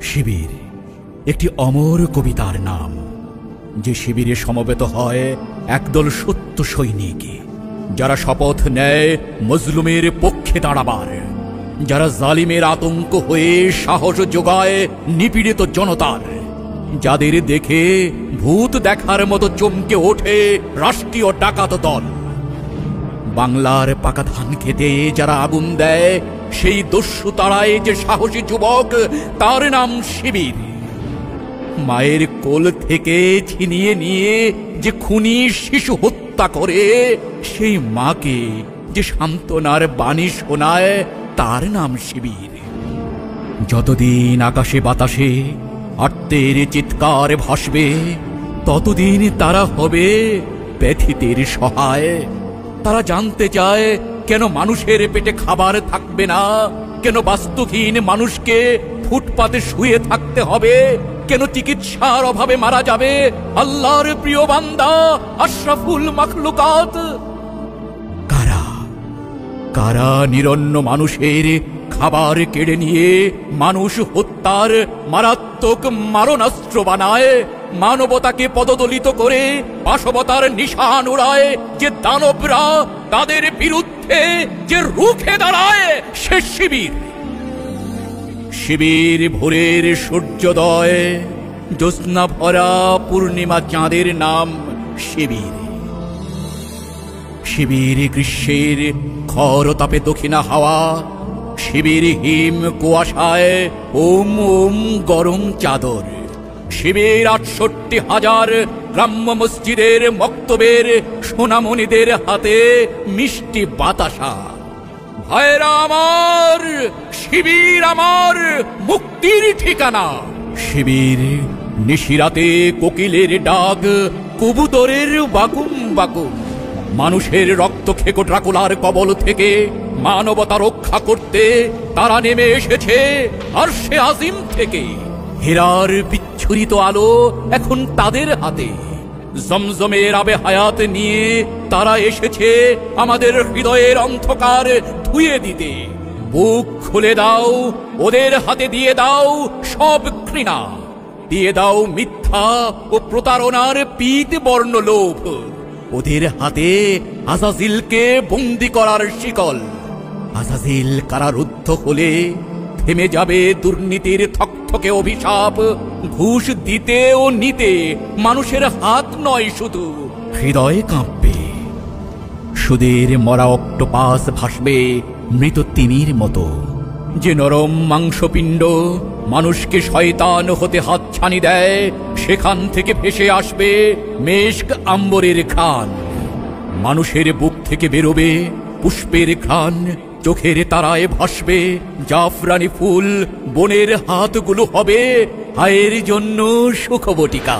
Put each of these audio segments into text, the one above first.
শিবির একটি অমর কবিতার নাম, যে শিবিরে সমবেত হয় একদল সত্য সৈনিক, যারা শপথ নেয় মজলুমের পক্ষে দাঁড়াবার, যারা জালিমের আতঙ্ক হয়ে সাহস যোগায় নিপীড়িত জনতার, যাদের দেখে ভূত দেখার মতো চমকে ওঠে রাষ্ট্রীয় ডাকাত দল। বাংলার পাকা ধান খেতে যারা আগুন দেয়, সেই দস্যু তারায় যে সাহসী যুবক, তার নাম শিবির। মায়ের কোল থেকে ছিনিয়ে নিয়ে যে খুনি শিশু হত্যা করে, সেই মাকে যে সান্ত্বনার বাণী শোনায়, তার নাম শিবির। যতদিন আকাশে বাতাসে আর্তের চিৎকার ভাসবে, ততদিন তারা হবে ব্যথিতের সহায়। তারা জানতে চায় কেন মানুষের পেটে খাবার থাকবে না, কেন বাস্তুহীন মানুষকে ফুটপাতে শুয়ে থাকতে হবে, কেন চিকিৎসার অভাবে মারা যাবে আল্লাহর প্রিয় বান্দা আশরাফুল মাখলুকাত। কারা কারা নিরন্ন মানুষের খাবার কেড়ে নিয়ে মানুষ হত্যার মারাত্মক মারণাস্ত্র বানায়, মানবতাকে পদদলিত করে পাশবতার নিশান উড়ায়, যে দানবরা তাদের বিরুদ্ধে যে রুখে দাঁড়ায়, সে শিবির। শিবির ভোরের সূর্যোদয়, জ্যোৎস্না ভরা পূর্ণিমা চাঁদের নাম শিবির। শিবির গ্রীষ্মের খরতাপে দক্ষিণা হাওয়া, শিবির হিম কুয়াশায় ওম ওম গরম চাদর। শিবির ৬৮,০০০ গ্রাম্য মসজিদের মক্তবের সোনামণিদের হাতে মিষ্টি বাতাসা। ভাইরা আমার, শিবির আমার মুক্তির ঠিকানা। শিবির নিশিরাতে কোকিলের ডাক, কবুতরের বাকুম বাকুম। মানুষের রক্ত খেকো ড্রাকুলার কবল থেকে মানবতা রক্ষা করতে তারা নেমে এসেছে আরশে আজিম থেকে। হীরার বিচ্ছুরিত আলো এখন তাদের হাতে, জমজমের আবে হায়াত নিয়ে তারা এসেছে আমাদের হৃদয়ের অন্ধকার ধুয়ে দিতে। বুক খুলে দাও, ওদের হাতে দিয়ে দাও সব ঘৃণা, দিয়ে দাও মিথ্যা ও প্রতারণার পীত বর্ণ লোভ। ওদের হাতে আজাজিলকে বন্দী করার শিকল। আজাজিল কারারুদ্ধ হলে থেমে যাবে দুর্নীতির থকথকে অভিশাপ। ঘুষ দিতে ও নিতে মানুষের হাত নয়, শুধু হৃদয় কাঁপবে। সুদের মরা অক্টোপাস ভাসবে মৃত তিমির মতো, যে নরম মাংসপিণ্ড মানুষকে শয়তান হতে হাতছানি দেয়, সেখান থেকে ভেসে আসবে মেশক আম্বরের ঘ্রাণ। মানুষের বুক থেকে বেরোবে পুষ্পের ঘ্রাণ, চোখের তারায় ভাসবে জাফরানি ফুল। বনের হাতগুলো হবে হায়ের জন্য সুখবটিকা।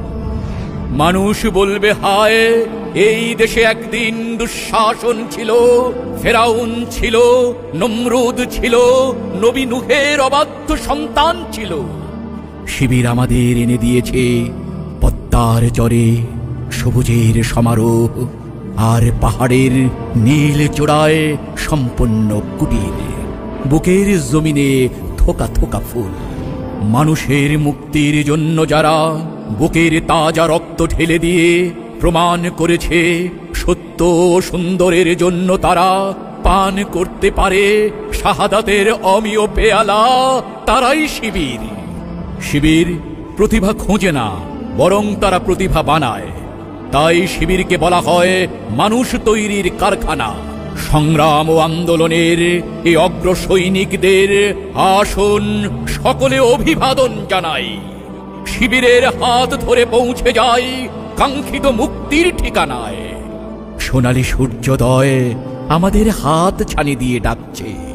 মানুষ বলবে হায়, এই দেশে একদিন দুঃশাসন ছিল, ফেরাউন ছিল, নমরুদ ছিল, নবী নূহের অবাধ্য সন্তান ছিল। শিবির আমাদের এনে দিয়েছে পদ্মার চরে সবুজের সমারোহ, আর পাহাড়ের নীল চূড়ায় সম্পন্ন কুটির। বুকের জমিনে থোকা থোকা ফুল। মানুষের মুক্তির জন্য যারা বুকের তাজা রক্ত ঢেলে দিয়ে প্রমাণ করেছে সত্য সুন্দরের জন্য তারা পান করতে পারে শাহাদাতের অমিয় পেয়ালা, তারাই শিবির। শিবির প্রতিভা খোঁজে না, বরং তারা প্রতিভা বানায়। তাই শিবিরকে বলা হয় মানুষ তৈরির কারখানা। সংগ্রাম ও আন্দোলনের এই অগ্র সৈনিকদের আসন সকলে অভিবাদন জানাই। শিবিরের হাত ধরে পৌঁছে যাই কাঙ্ক্ষিত মুক্তির ঠিকানায়। সোনালী সূর্যোদয় আমাদের হাত ছানি দিয়ে ডাকছে।